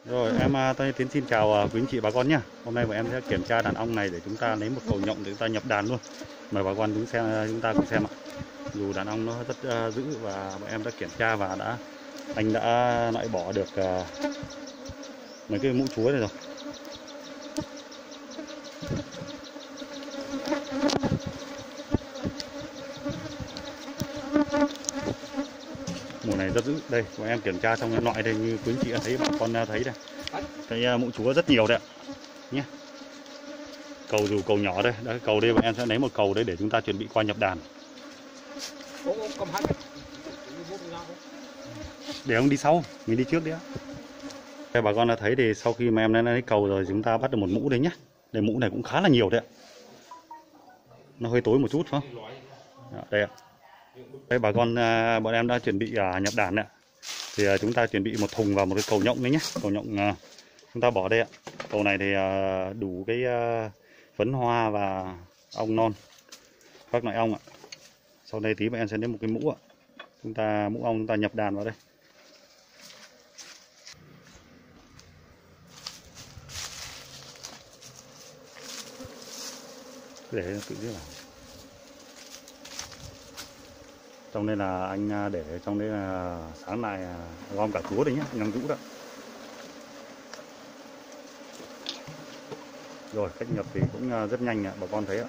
Rồi em tôi Tiến xin chào quý anh chị bà con nhé. Hôm nay bọn em sẽ kiểm tra đàn ong này để chúng ta lấy một cầu nhộng để chúng ta nhập đàn luôn. Mời bà con chúng ta cùng xem ạ. Dù đàn ong nó rất dữ và bọn em đã kiểm tra và anh đã loại bỏ được mấy cái mũ chúa này rồi. Mũ này rất dữ. Đây, bọn em kiểm tra trong cái loại đây như quý anh chị đã thấy, bà con thấy đây. Cái mũ chúa rất nhiều đấy ạ. Nhé. Cầu dù cầu nhỏ đây, đấy, cầu đây bọn em sẽ lấy một cầu đấy để chúng ta chuẩn bị qua nhập đàn. Để ông đi sau, mình đi trước đi ạ. Đây, bà con đã thấy thì sau khi mà em đã lấy cầu rồi chúng ta bắt được một mũ đấy nhé. Đây, mũ này cũng khá là nhiều đấy ạ. Nó hơi tối một chút phải không? Đây ạ. Đây bà con, bọn em đã chuẩn bị nhập đàn ạ. Thì chúng ta chuẩn bị một thùng và một cái cầu nhộng đấy nhé. Cầu nhộng chúng ta bỏ đây ạ. Cầu này thì đủ cái phấn hoa và ong non, các loại ong ạ. Sau đây tí bọn em sẽ lấy một cái mũ ạ. Mũ ong chúng ta nhập đàn vào đây. Để tự nhiên vào. Trong đây là anh để trong đây là sáng nay gom cả chúa đấy nhé, ngâm rũ đó. Rồi cách nhập thì cũng rất nhanh ạ, bà con thấy ạ.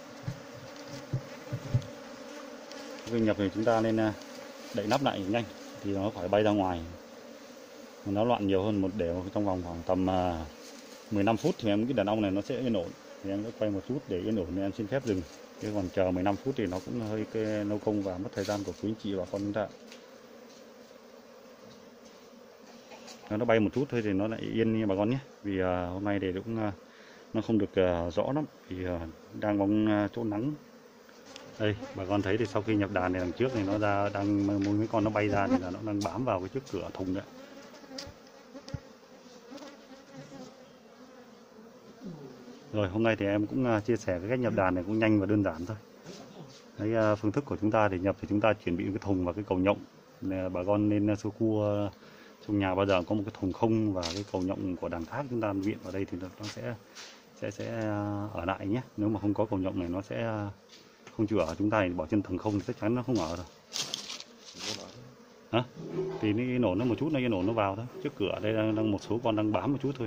Khi nhập thì chúng ta nên đậy nắp lại nhanh thì nó khỏi bay ra ngoài. Nó loạn nhiều hơn để trong vòng khoảng tầm 15 phút thì em cái đàn ong này nó sẽ yên ổn. Thì em sẽ quay một chút để yên ổn nên em xin phép dừng. Chứ còn chờ 15 phút thì nó cũng hơi lâu công và mất thời gian của quý anh chị và con chúng ta. Nó bay một chút thôi thì nó lại yên như bà con nhé. Vì hôm nay thì cũng nó không được rõ lắm vì đang bóng chỗ nắng. Đây bà con thấy thì sau khi nhập đàn này đằng trước này nó đang mấy con nó bay ra thì là nó đang bám vào cái trước cửa thùng đấy. Rồi hôm nay thì em cũng chia sẻ cái cách nhập đàn này cũng nhanh và đơn giản thôi. Cái phương thức của chúng ta thì nhập thì chúng ta chuẩn bị cái thùng và cái cầu nhộng. Bà con nên sơ cua trong nhà bao giờ có một cái thùng không và cái cầu nhộng của đàn khác chúng ta viện vào đây thì nó sẽ ở lại nhé. Nếu mà không có cầu nhộng này nó sẽ không chịu ở, chúng ta thì bỏ trên thùng không thì chắc chắn nó không ở rồi. Hả? Thì nó nổ nó một chút, nó nổ nó vào thôi. Trước cửa đây đang một số con đang bám một chút thôi.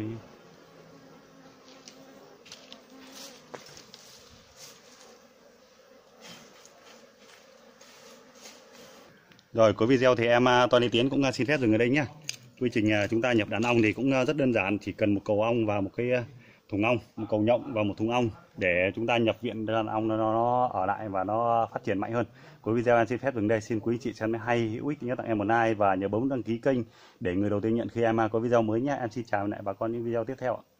Rồi cuối video thì em Tony Tiến cũng xin phép dừng ở đây nhé. Quy trình chúng ta nhập đàn ong thì cũng rất đơn giản, chỉ cần một cầu ong và một cái thùng ong, một cầu nhộng và một thùng ong để chúng ta nhập viện đàn ong nó ở lại và nó phát triển mạnh hơn. Cuối video em xin phép dừng đây, xin quý chị xem hay hữu ích nhớ tặng em một like và nhớ bấm đăng ký kênh để người đầu tiên nhận khi em có video mới nhé. Em xin chào lại bà con những video tiếp theo ạ.